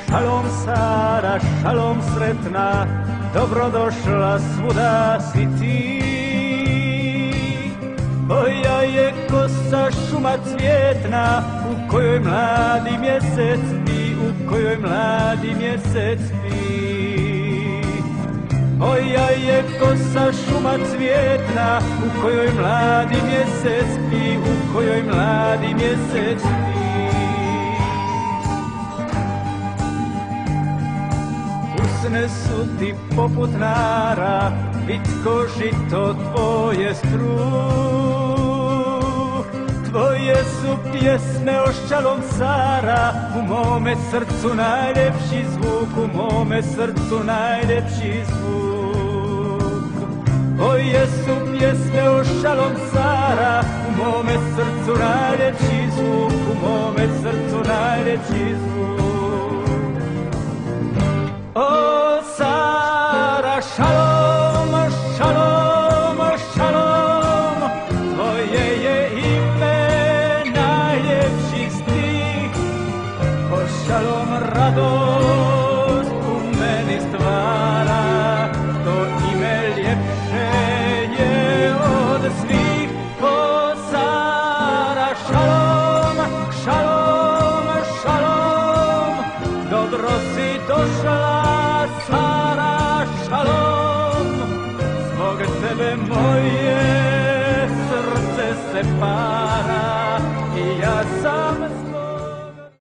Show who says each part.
Speaker 1: Šalom Sara, šalom sretna, dobrodošla svuda si ti. Tvoja je kosa šuma cvjetna, u kojoj mladi mjesec spi, u kojoj mladi mjesec spi. Moja je kosa šuma cvjetna, u kojoj mladi mjesec spi, u kojoj mladi mjesec spi. Usne su ti poput nara, vitko žito tvoje struh. Tvoje su pjesme o šalom Sara, u mome srcu najljepši zvuk, u mome srcu najljepši zvuk. Tvoje su pjesme o šalom Sara, u mome srcu najljepši zvuk, u mome srcu najljepši zvuk. O Sara, šalom, šalom, šalom, tvoje je ime najljepši stih. O šalom, radost u meni stvara, to ime ljepše je od svih. O Sara, šalom, šalom, šalom, dobro si došla Sara, šalom, zbog tebe moje srce se para i ja sam